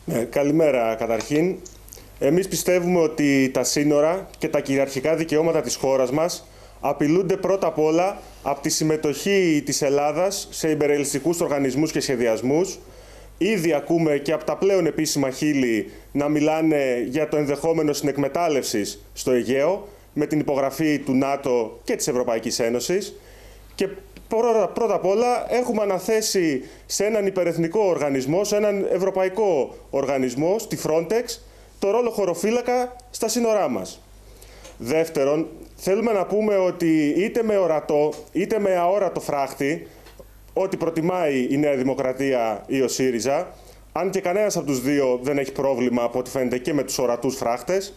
Καλημέρα καταρχήν. Εμείς πιστεύουμε ότι τα σύνορα και τα κυριαρχικά δικαιώματα της χώρας μας απειλούνται πρώτα απ' όλα από τη συμμετοχή της Ελλάδας σε ιμπεριαλιστικούς οργανισμούς και σχεδιασμούς. Ήδη ακούμε και από τα πλέον επίσημα χείλη να μιλάνε για το ενδεχόμενο συνεκμετάλλευσης στο Αιγαίο με την υπογραφή του ΝΑΤΟ και της Ευρωπαϊκής Ένωσης. Και πρώτα απ' όλα έχουμε αναθέσει σε έναν υπερεθνικό οργανισμό, σε έναν ευρωπαϊκό οργανισμό, στη Frontex, το ρόλο χωροφύλακα στα σύνορά μας. Δεύτερον, θέλουμε να πούμε ότι είτε με ορατό είτε με αόρατο φράχτη, ό,τι προτιμάει η Νέα Δημοκρατία ή ο ΣΥΡΙΖΑ, αν και κανένας από τους δύο δεν έχει πρόβλημα από ό,τι φαίνεται και με τους ορατούς φράχτες,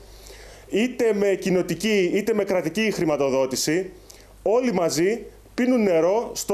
είτε με κοινοτική είτε με κρατική χρηματοδότηση, όλοι μαζί πίνουν νερό στο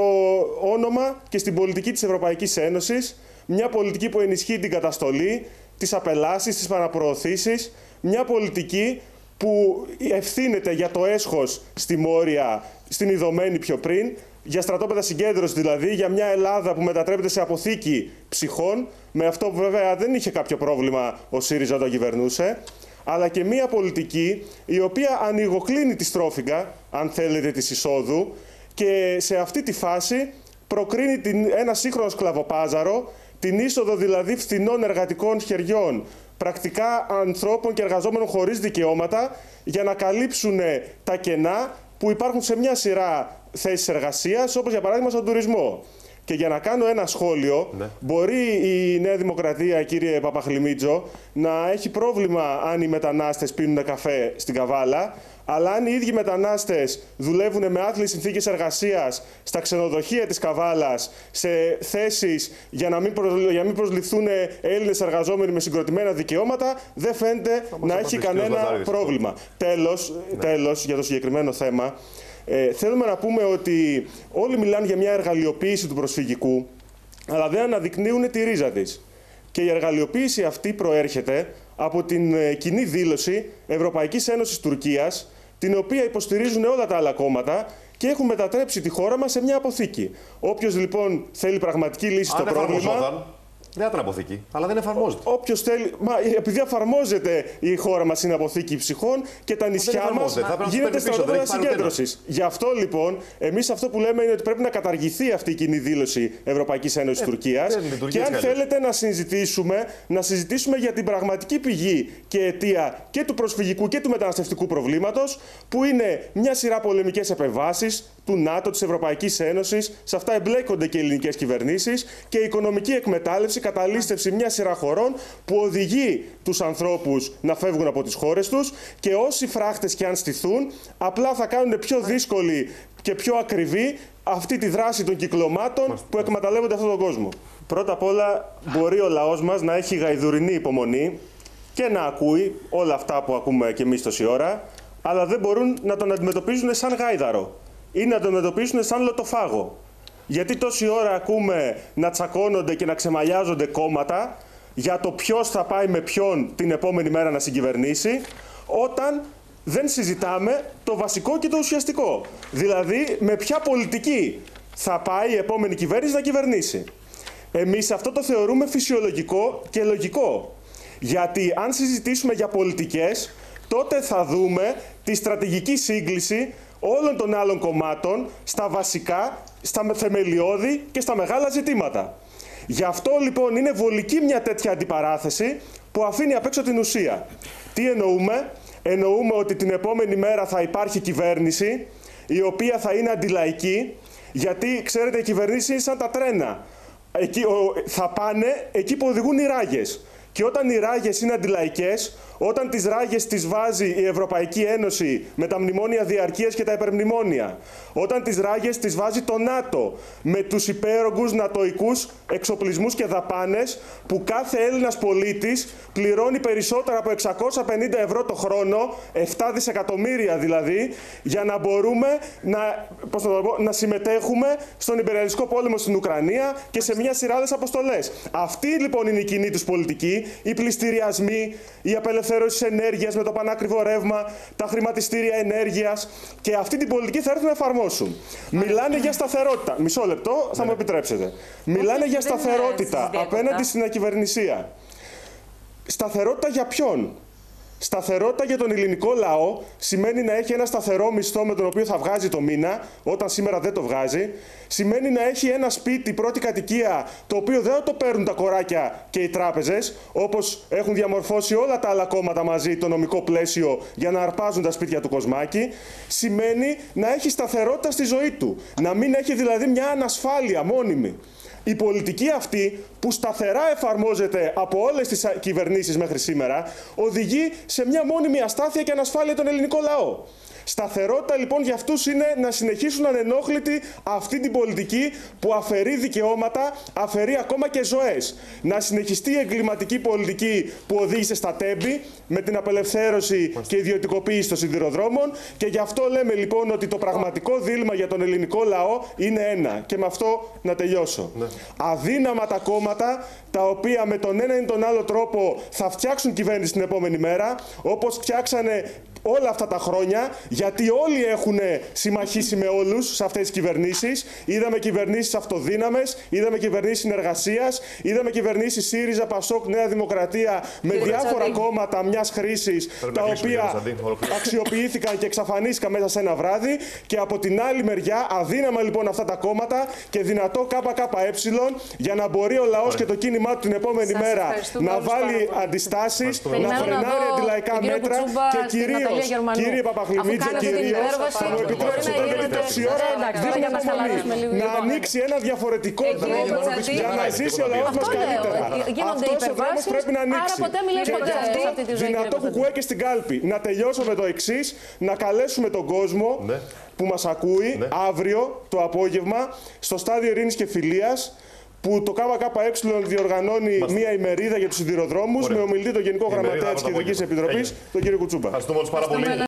όνομα και στην πολιτική της Ευρωπαϊκής Ένωσης, μια πολιτική που ενισχύει την καταστολή, τις απελάσεις, τις παραπροωθήσεις, μια πολιτική που ευθύνεται για το έσχος στη Μόρια, στην Ιδωμένη πιο πριν, για στρατόπεδα συγκέντρωση δηλαδή, για μια Ελλάδα που μετατρέπεται σε αποθήκη ψυχών, με αυτό που βέβαια δεν είχε κάποιο πρόβλημα ο ΣΥΡΙΖΑ όταν κυβερνούσε, αλλά και μια πολιτική η οποία ανοιγοκλίνει τη στρόφιγγα, αν θέλετε, της εισόδου, και σε αυτή τη φάση προκρίνει ένα σύγχρονο σκλαβοπάζαρο, την είσοδο δηλαδή φθηνών εργατικών χεριών, πρακτικά ανθρώπων και εργαζόμενων χωρίς δικαιώματα, για να καλύψουν τα κενά που υπάρχουν σε μια σειρά θέσεις εργασίας, όπως για παράδειγμα στον τουρισμό. Και για να κάνω ένα σχόλιο, μπορεί η Νέα Δημοκρατία, κύριε Παπαχλημίτζο, να έχει πρόβλημα αν οι μετανάστες πίνουν καφέ στην Καβάλα, αλλά αν οι ίδιοι μετανάστες δουλεύουν με άθλιες συνθήκες εργασίας στα ξενοδοχεία της Καβάλας, σε θέσεις για να μην προσληφθούν Έλληνες εργαζόμενοι με συγκροτημένα δικαιώματα, δεν φαίνεται να έχει κανένα πρόβλημα. Τέλος, για το συγκεκριμένο θέμα, θέλουμε να πούμε ότι όλοι μιλάνε για μια εργαλειοποίηση του προσφυγικού, αλλά δεν αναδεικνύουν τη ρίζα της. Και η εργαλειοποίηση αυτή προέρχεται από την κοινή δήλωση Ευρωπαϊκής Ένωσης Τουρκίας, την οποία υποστηρίζουν όλα τα άλλα κόμματα και έχουν μετατρέψει τη χώρα μας σε μια αποθήκη. Όποιος λοιπόν θέλει πραγματική λύση στο πρόβλημα... Δεν θα ήταν αποθήκη, αλλά δεν εφαρμόζεται. Όποιος θέλει. Επειδή εφαρμόζεται, η χώρα μας είναι αποθήκη ψυχών και τα νησιά μας γίνεται στρατόπεδα συγκέντρωσης. Γι' αυτό λοιπόν, εμείς αυτό που λέμε είναι ότι πρέπει να καταργηθεί αυτή η κοινή δήλωση Ευρωπαϊκής Ένωσης Τουρκίας. Και αν θέλετε να συζητήσουμε για την πραγματική πηγή και αιτία και του προσφυγικού και του μεταναστευτικού προβλήματος, που είναι μια σειρά πολεμικές επεμβάσεις του ΝΑΤΟ, της Ευρωπαϊκής Ένωσης, σε αυτά εμπλέκονται και οι ελληνικές κυβερνήσεις, και η οικονομική εκμετάλλευση, καταλήστευση μια σειρά χωρών που οδηγεί τους ανθρώπους να φεύγουν από τις χώρες τους, και όσοι φράχτες και αν στηθούν, απλά θα κάνουν πιο δύσκολη και πιο ακριβή αυτή τη δράση των κυκλωμάτων που εκμεταλλεύονται αυτόν τον κόσμο. Πρώτα απ' όλα, μπορεί ο λαός μας να έχει γαϊδουρινή υπομονή και να ακούει όλα αυτά που ακούμε κι εμείς τόση ώρα, αλλά δεν μπορούν να τον αντιμετωπίζουν σαν γάιδαρο ή να τον αντιμετωπίσουν σαν λωτοφάγο. Γιατί τόση ώρα ακούμε να τσακώνονται και να ξεμαλιάζονται κόμματα για το ποιος θα πάει με ποιον την επόμενη μέρα να συγκυβερνήσει, όταν δεν συζητάμε το βασικό και το ουσιαστικό. Δηλαδή, με ποια πολιτική θα πάει η επόμενη κυβέρνηση να κυβερνήσει. Εμείς αυτό το θεωρούμε φυσιολογικό και λογικό. Γιατί αν συζητήσουμε για πολιτικές, τότε θα δούμε τη στρατηγική σύγκληση όλων των άλλων κομμάτων στα βασικά, στα θεμελιώδη και στα μεγάλα ζητήματα. Γι' αυτό λοιπόν είναι βολική μια τέτοια αντιπαράθεση που αφήνει απ' έξω την ουσία. Τι εννοούμε? Εννοούμε ότι την επόμενη μέρα θα υπάρχει κυβέρνηση η οποία θα είναι αντιλαϊκή, γιατί ξέρετε οι κυβερνήσεις είναι σαν τα τρένα. Θα πάνε εκεί που οδηγούν οι ράγες. Και όταν οι ράγες είναι αντιλαϊκές, όταν τις ράγες τις βάζει η Ευρωπαϊκή Ένωση με τα μνημόνια διαρκείας και τα υπερμνημόνια, όταν τις ράγες τις βάζει το ΝΑΤΟ με τους υπέρογκους νατοικούς εξοπλισμούς και δαπάνες, που κάθε Έλληνας πολίτης πληρώνει περισσότερα από 650 ευρώ το χρόνο, 7 δισεκατομμύρια δηλαδή, για να μπορούμε να συμμετέχουμε στον υπεριαλιστικό πόλεμο στην Ουκρανία και σε μια σειρά άλλες αποστολές. Αυτή λοιπόν είναι η κοινή τους πολιτική, οι πληστηριασμοί, η απελευθέρωση ενέργειας με το πανάκριβο ρεύμα, τα χρηματιστήρια ενέργειας, και αυτή την πολιτική θα έρθουν να εφαρμόσουν. Μιλάνε για σταθερότητα. Μισό λεπτό, θα μου επιτρέψετε. Μιλάνε για σταθερότητα απέναντι στην ακυβερνησία. Σταθερότητα για ποιον? Σταθερότητα για τον ελληνικό λαό σημαίνει να έχει ένα σταθερό μισθό με τον οποίο θα βγάζει το μήνα, όταν σήμερα δεν το βγάζει. Σημαίνει να έχει ένα σπίτι, πρώτη κατοικία, το οποίο δεν το παίρνουν τα κοράκια και οι τράπεζες, όπως έχουν διαμορφώσει όλα τα άλλα κόμματα μαζί το νομικό πλαίσιο για να αρπάζουν τα σπίτια του Κοσμάκη. Σημαίνει να έχει σταθερότητα στη ζωή του. Να μην έχει δηλαδή μια ανασφάλεια μόνιμη. Η πολιτική αυτή, που σταθερά εφαρμόζεται από όλες τις κυβερνήσεις μέχρι σήμερα, οδηγεί σε μια μόνιμη αστάθεια και ανασφάλεια τον ελληνικό λαό. Σταθερότητα λοιπόν για αυτούς είναι να συνεχίσουν ανενόχλητοι αυτή την πολιτική που αφαιρεί δικαιώματα, αφαιρεί ακόμα και ζωές. Να συνεχιστεί η εγκληματική πολιτική που οδήγησε στα τέμπη με την απελευθέρωση και ιδιωτικοποίηση των σιδηροδρόμων, και γι' αυτό λέμε λοιπόν ότι το πραγματικό δίλημμα για τον ελληνικό λαό είναι ένα. Και με αυτό να τελειώσω. Ναι. Αδύναμα τα κόμματα τα οποία με τον ένα ή τον άλλο τρόπο θα φτιάξουν κυβέρνηση την επόμενη μέρα, όπως φτιάξανε όλα αυτά τα χρόνια, γιατί όλοι έχουν συμμαχίσει με όλους σε αυτές τις κυβερνήσεις. Είδαμε κυβερνήσεις αυτοδύναμες, είδαμε κυβερνήσεις συνεργασίας, είδαμε κυβερνήσεις ΣΥΡΙΖΑ, ΠΑΣΟΚ, Νέα Δημοκρατία με διάφορα κόμματα μιας χρήσης, τα οποία αξιοποιήθηκαν και εξαφανίστηκαν μέσα σε ένα βράδυ. Και από την άλλη μεριά, αδύναμα λοιπόν αυτά τα κόμματα και δυνατό ΚΚΕ για να μπορεί ο λαός και το κίνημά του την επόμενη μέρα να βάλει αντιστάσεις, να φρενάρει αντιλαϊκά μέτρα και κυρίως. Κύριε Παπαχλημίτζε, θα μου επιτρέψετε γιατί τόση ώρα δίνουμε υπομονή να ανοίξει ένα διαφορετικό δρόμο για να ζήσει ο λαός μας καλύτερα. Αυτός ο δρόμος πρέπει να ανοίξει. Και γι' αυτό δυνατό κουκουέ και στην κάλπη. Να τελειώσω με το εξής, να καλέσουμε τον κόσμο που μας ακούει αύριο το απόγευμα στο Στάδιο Ειρήνης και Φιλίας, που το ΚΚΕ διοργανώνει μία ημερίδα για τους σιδηροδρόμους με ομιλητή τον Γενικό Γραμματέα της Κεντρικής Επιτροπής, τον κύριο Κουτσούμπα.